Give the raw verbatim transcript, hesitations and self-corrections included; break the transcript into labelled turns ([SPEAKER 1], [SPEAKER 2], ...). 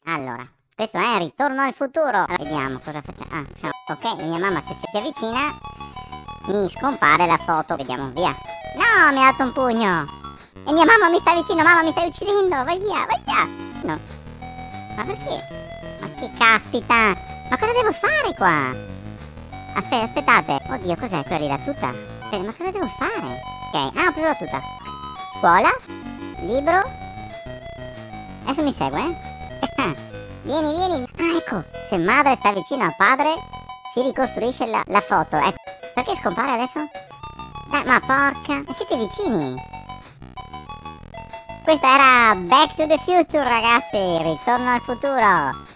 [SPEAKER 1] Allora, questo è Ritorno al futuro. Allora, vediamo cosa facciamo. Ah, facciamo. Ok, mia mamma se si avvicina mi scompare la foto. Vediamo, via. No, mi ha dato un pugno. E mia mamma mi sta vicino, mamma mi stai uccidendo. Vai via, vai via. No. Ma perché? Ma che caspita. Ma cosa devo fare qua? Aspetta, aspettate. Oddio, cos'è quella lì, la tuta? Aspetta, ma cosa devo fare? Ok, ah, ho preso la tuta. Scuola. Libro. Adesso mi segue, eh? Vieni, vieni. Ah, ecco. Se madre sta vicino a padre, si ricostruisce la, la foto. Ecco. Perché scompare adesso? Dai, ma porca. Siete vicini. Questo era Back to the Future, ragazzi. Ritorno al futuro.